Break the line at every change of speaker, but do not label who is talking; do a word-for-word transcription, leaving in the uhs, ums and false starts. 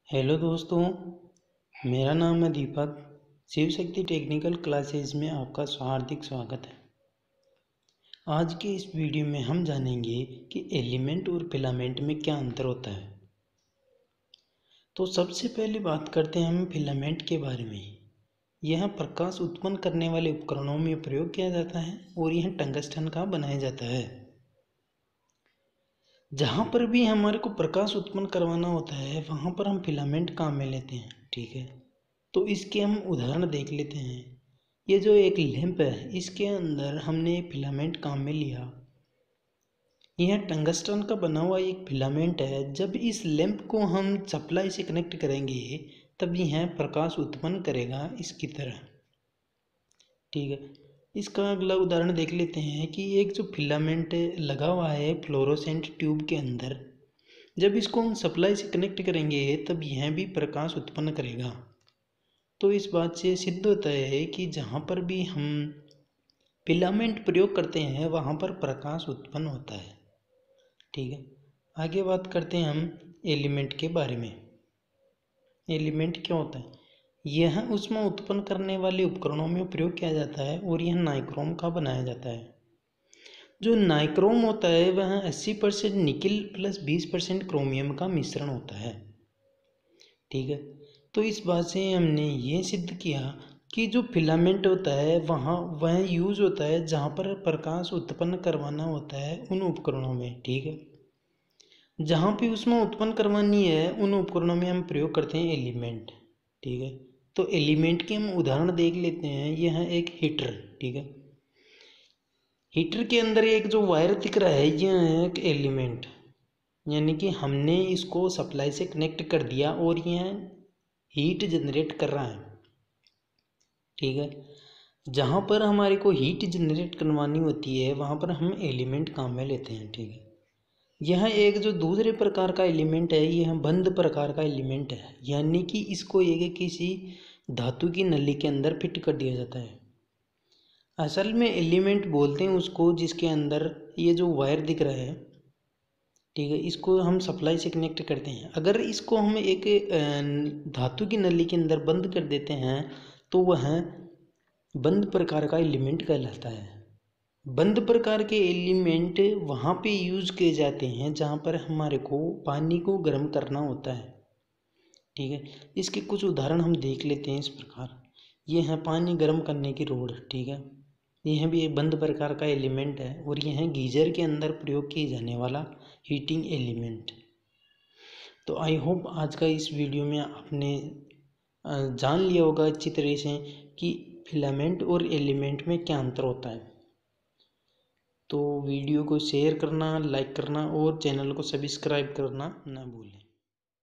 Hello दोस्तों, मेरा नाम है दीपक। शिव शक्ति टेक्निकल क्लासेस में आपका हार्दिक स्वागत है। आज के इस वीडियो में हम जानेंगे कि एलिमेंट और फिलामेंट में क्या अंतर होता है। तो सबसे पहले बात करते हैं हम फिलामेंट के बारे में। यह प्रकाश उत्पन्न करने वाले उपकरणों में प्रयोग किया जाता है और यह टंगस्टन का बनाया जाता है। जहाँ पर भी हमारे को प्रकाश उत्पन्न करवाना होता है वहाँ पर हम फिलामेंट काम में लेते हैं। ठीक है, तो इसके हम उदाहरण देख लेते हैं। ये जो एक लैंप है, इसके अंदर हमने फिलामेंट काम में लिया। यह टंगस्टन का बना हुआ एक फिलामेंट है। जब इस लैंप को हम सप्लाई से कनेक्ट करेंगे तब यह प्रकाश उत्पन्न करेगा इसकी तरह। ठीक है, इसका अगला उदाहरण देख लेते हैं कि एक जो फिलामेंट लगा हुआ है फ्लोरोसेंट ट्यूब के अंदर, जब इसको हम सप्लाई से कनेक्ट करेंगे तब यह भी प्रकाश उत्पन्न करेगा। तो इस बात से सिद्ध होता है कि जहाँ पर भी हम फिलामेंट प्रयोग करते हैं वहाँ पर प्रकाश उत्पन्न होता है। ठीक है, आगे बात करते हैं हम एलिमेंट के बारे में। एलिमेंट क्या होता है? यह ऊष्मा उत्पन्न करने वाले उपकरणों में प्रयोग किया जाता है और यह नाइक्रोम का बनाया जाता है। जो नाइक्रोम होता है वह अस्सी परसेंट निकिल प्लस बीस परसेंट क्रोमियम का मिश्रण होता है। ठीक है, तो इस बात से हमने ये सिद्ध किया कि जो फिलामेंट होता है वहाँ वह यूज होता है जहाँ पर प्रकाश उत्पन्न करवाना होता है उन उपकरणों में। ठीक है, जहाँ भी उसमें उत्पन्न करवानी है उन उपकरणों में हम प्रयोग करते हैं एलिमेंट। ठीक है, तो एलिमेंट के हम उदाहरण देख लेते हैं। यह एक हीटर। ठीक है, हीटर के अंदर एक जो वायर दिख रहा है यह है एक एलिमेंट, यानी कि हमने इसको सप्लाई से कनेक्ट कर दिया और यह हीट जनरेट कर रहा है। ठीक है, जहाँ पर हमारे को हीट जनरेट करवानी होती है वहाँ पर हम एलिमेंट काम में लेते हैं। ठीक है, यह एक जो दूसरे प्रकार का एलिमेंट है यह बंद प्रकार का एलिमेंट है, यानी कि इसको एक किसी धातु की नली के अंदर फिट कर दिया जाता है। असल में एलिमेंट बोलते हैं उसको जिसके अंदर ये जो वायर दिख रहा है, ठीक है, इसको हम सप्लाई से कनेक्ट करते हैं। अगर इसको हम एक धातु की नली के अंदर बंद कर देते हैं तो वह बंद प्रकार का एलिमेंट कहलाता है। बंद प्रकार के एलिमेंट वहाँ पे यूज किए जाते हैं जहाँ पर हमारे को पानी को गर्म करना होता है। ठीक है, इसके कुछ उदाहरण हम देख लेते हैं इस प्रकार। ये है पानी गर्म करने की रोड। ठीक है, यह भी एक बंद प्रकार का एलिमेंट है और यह है गीजर के अंदर प्रयोग किए जाने वाला हीटिंग एलिमेंट। तो आई होप आज का इस वीडियो में आपने जान लिया होगा अच्छी तरह से कि फिलामेंट और एलिमेंट में क्या अंतर होता है। तो वीडियो को शेयर करना, लाइक करना और चैनल को सब्सक्राइब करना ना भूलें।